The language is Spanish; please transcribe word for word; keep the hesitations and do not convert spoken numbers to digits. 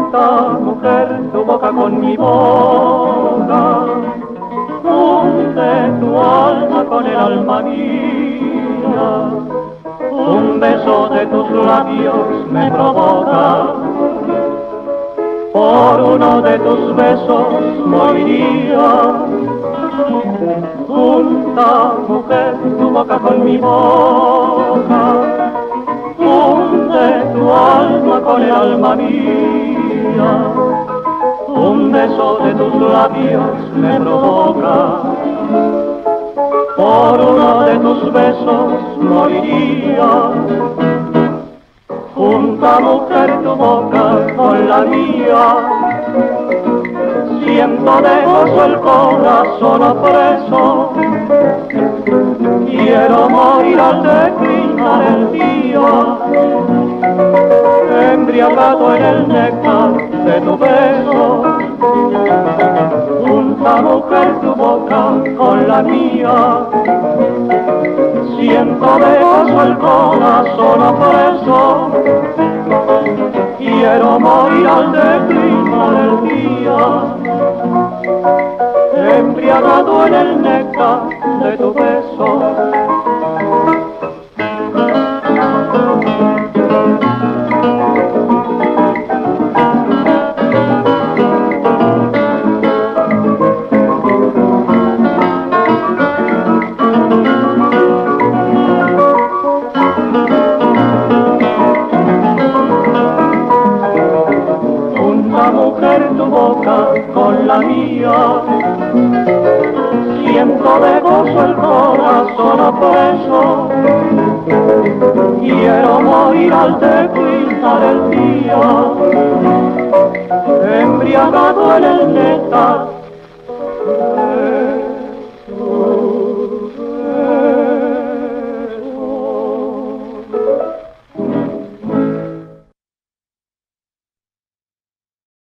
junta, mujer, tu boca con mi boca, funde tu alma con el alma mía. Un beso de tus labios me provoca, por uno de tus besos moriría. Junta, mujer, tu boca con mi boca, funde tu alma con el alma mía. Un beso de tus labios me provoca, por uno de tus besos moriría. Junta, mujer, tu boca con la mía, siento de gozo el corazón opreso. Quiero morir al declinar el día, embriagado en el néctar de tu beso. Junta, mujer, tu boca con la mía, siento de gozo el corazón opreso. Quiero morir al declinar el día, embriagado en el néctar de tu beso. Con la mía, siento de gozo el corazón opreso. Quiero morir al declinar el día,